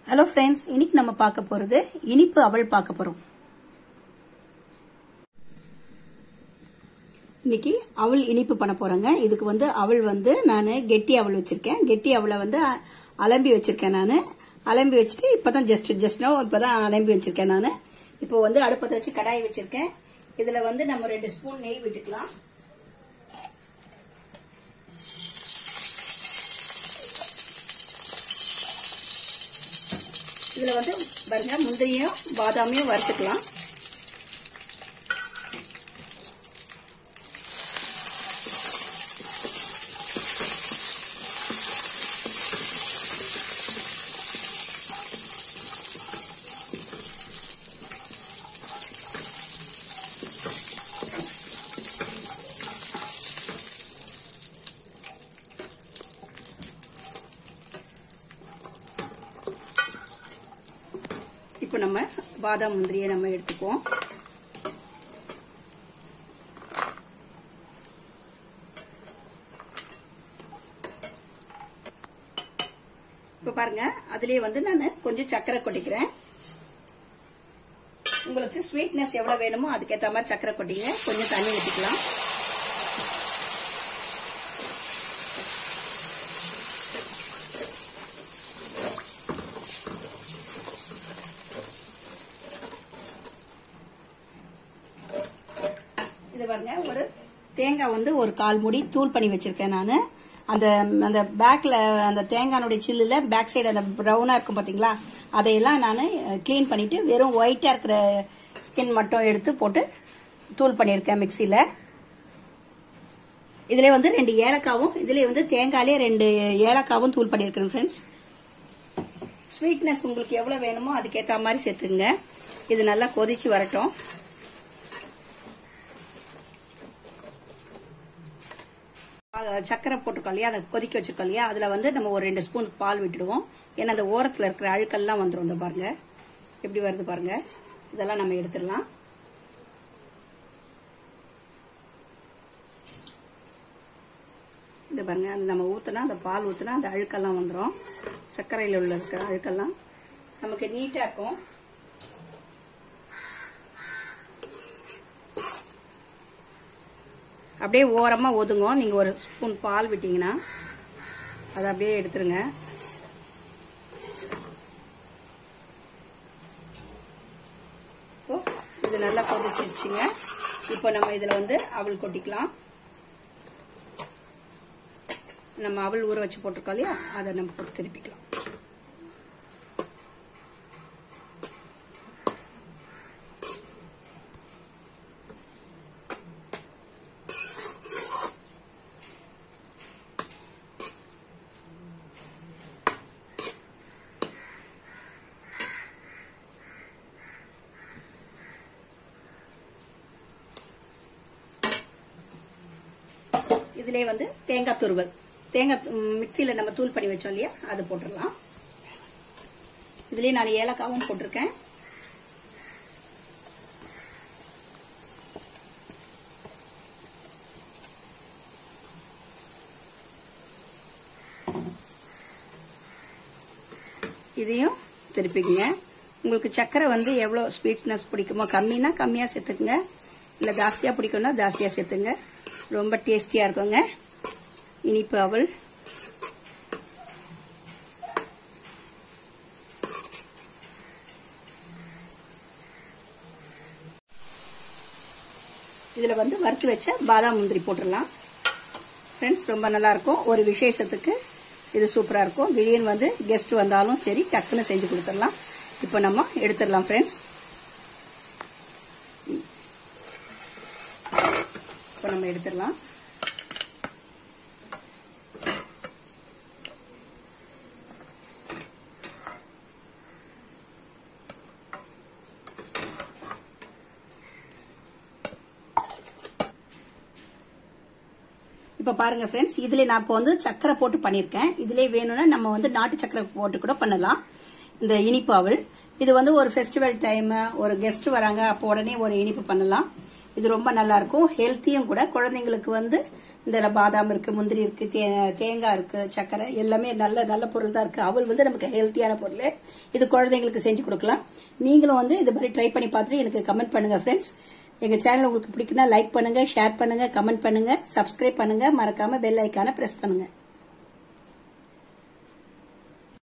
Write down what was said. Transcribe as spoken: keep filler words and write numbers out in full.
Hello friends, இன்னைக்கு நம்ம பார்க்க போறது இனிப்பு அவல் பார்க்க போறோம். இன்னைக்கு அவல் இனிப்பு பண்ண போறேங்க. இதுக்கு வந்து அவல் வந்து நான் கெட்டி அவல் வச்சிருக்கேன். கெட்டி அவலை வந்து அலம்பி வச்சிருக்கேன். நான் அலம்பி வச்சுட்டு இப்பதான் ஜஸ்ட் ஜஸ்ட் நோ இப்பதான் அலம்பி வச்சிருக்கேன். நான் இப்போ வந்து அடுப்பத்தை வச்சு கடாய் வச்சிருக்கேன். இதுல வந்து நம்ம ரெண்டு ஸ்பூன் நெய் விட்டுக்கலாம். இதுல வந்து பாருங்க, முந்திரியும் பாதாமையும் வறுத்துக்கலாம். இப்போ நம்ம பாதாம் முந்திரியை நம்ம எடுத்துக்குவோம். இப்போ பாருங்க, அதுலயே வந்து நான் கொஞ்சம் சர்க்கரை கொட்டிக்கிறேன். உங்களுக்கு ஸ்வீட்னஸ் எவ்வளவு வேணுமோ அதுக்கேற்ற மாதிரி சர்க்கரை கொட்டிங்க. கொஞ்சம் தண்ணி ஊற்றிக்கலாம். இது பாருங்க, ஒரு தேங்காய் வந்து ஒரு கால் மூடி தூள் பண்ணி வச்சிருக்கேன். நான் அந்த அந்த பேக்ல அந்த தேங்காயோட சில்லுல பேக் சைடு அந்த ப்ரௌனா இருக்கும் பாத்தீங்களா, அதையெல்லாம் நான் கிளீன் பண்ணிட்டு வெறும் ஒயிட்டா இருக்கிற ஸ்கின் மட்டும் எடுத்து போட்டு தூள் பண்ணியிருக்கேன் மிக்சியில. இதுல வந்து ரெண்டு ஏலக்காவும் இதுல வந்து தேங்காயிலே ரெண்டு ஏலக்காவும் தூள் பண்ணியிருக்கேன். ஃப்ரெண்ட்ஸ், ஸ்வீட்னஸ் உங்களுக்கு எவ்வளவு வேணுமோ அதுக்கேற்ற மாதிரி சேர்த்துங்க. இது நல்லா கொதிச்சு வரட்டும். சக்கரை போட்டுக்கோ இல்லையா, அதை கொதிக்க வச்சிருக்கோம் இல்லையா, அதுல வந்து நம்ம ஒரு ரெண்டு ஸ்பூன் பால் விட்டுடுவோம். ஏன்னா அந்த ஓரத்துல இருக்கிற அழுக்கெல்லாம் வந்துடும். இந்த பாருங்க எப்படி வருது பாருங்க. இதெல்லாம் நம்ம எடுத்துடலாம். இந்த பாருங்க, அது நம்ம ஊத்துனா அந்த பால் ஊத்துனா அந்த அழுக்கெல்லாம் வந்துடும். சர்க்கரையில் உள்ள இருக்கிற அழுக்கெல்லாம் நமக்கு நீட்டா இருக்கும். அப்படியே ஓரமா ஒதுங்க. நீங்க ஒரு ஸ்பூன் பால் விட்டீங்கன்னா அதை அப்படியே எடுத்துருங்க. இது நல்லா கொதிச்சிருச்சுங்க. இப்போ நம்ம இதுல வந்து அவல் கொட்டிக்கலாம். நம்ம அவல் ஊற வச்சு போட்டிருக்கோம் இல்லையா, அதை நம்ம போட்டு திருப்பிக்கலாம். இதுல வந்து தேங்காய் துருவல், தேங்காய் மிக்சியில நம்ம தூள் பண்ணி வச்சோம் இல்லையா, அது போட்டுடலாம். இதுலயே நான் ஏலக்காவும் போட்டிருக்கேன். இதையும் திருப்பிக்குங்க. உங்களுக்கு சக்கரை வந்து எவ்வளவு ஸ்வீட்னஸ் பிடிக்குமோ, கம்மினா கம்மியா சேர்த்துக்குங்க, இல்ல ஜாஸ்தியா பிடிக்கும்னா ஜாஸ்தியா சேர்த்துங்க. ரொம்ப டேஸ்டியா இருக்குங்க இனிப்பு அவல். இதுல வந்து வறுத்து வச்ச பாதாம் முந்திரி போட்டுடலாம். ஃப்ரெண்ட்ஸ், ரொம்ப நல்லா இருக்கும். ஒரு விசேஷத்துக்கு இது சூப்பரா இருக்கும். திடீர்னு வந்து கெஸ்ட் வந்தாலும் சரி டக்குன்னு செஞ்சு கொடுத்துடலாம். இப்போ நம்ம எடுத்துடலாம். ஃப்ரெண்ட்ஸ், இப்போ நம்ம எடுத்துடலாம். இப்ப பாருங்க ஃப்ரெண்ட்ஸ், இதுல நான் இப்போ வந்து சக்கரை போட்டு பண்ணிருக்கேன். இதுல வேணும்னா நம்ம வந்து நாட்டு சக்கரை போட்டு கூட பண்ணலாம் இந்த இனிப்பு அவல். இது வந்து ஒரு ஃபெஸ்டிவல் டைம், ஒரு கெஸ்ட் வராங்க, அப்போ உடனே ஒரு இனிப்பு பண்ணலாம். இது ரொம்ப நல்லா இருக்கும், ஹெல்த்தியும் கூட. குழந்தைங்களுக்கு வந்து இந்த பாதாம் இருக்கு, முந்திரி இருக்கு, தேங்காய் இருக்கு, சக்கரை எல்லாமே நல்ல நல்ல பொருள் தான் இருக்கு. அவள் வந்து நமக்கு ஹெல்த்தியான பொருள். இது குழந்தைங்களுக்கு செஞ்சு கொடுக்கலாம். நீங்களும் வந்து இது மாதிரி ட்ரை பண்ணி பார்த்துட்டு எனக்கு கமெண்ட் பண்ணுங்க ஃப்ரெண்ட்ஸ். எங்க சேனல் உங்களுக்கு பிடிக்குன்னா லைக் பண்ணுங்க, ஷேர் பண்ணுங்க, கமெண்ட் பண்ணுங்க, சப்ஸ்கிரைப் பண்ணுங்க, மறக்காம பெல் ஐக்கானை பிரஸ் பண்ணுங்க.